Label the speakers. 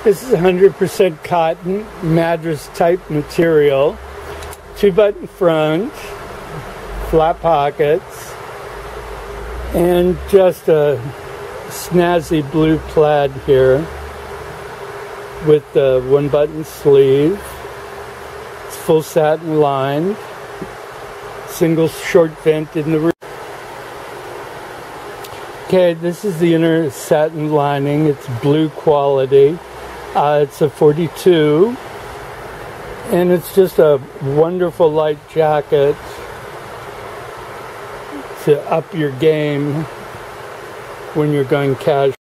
Speaker 1: This is 100% cotton, MADRAS type material. 2-button front, flat pockets, and just a snazzy blue plaid here with the 1-button sleeve. It's full satin lined, single short vent in the rear. Okay, this is the inner satin lining. It's blue quality. It's a 42, and it's just a wonderful light jacket to up your game when you're going casual.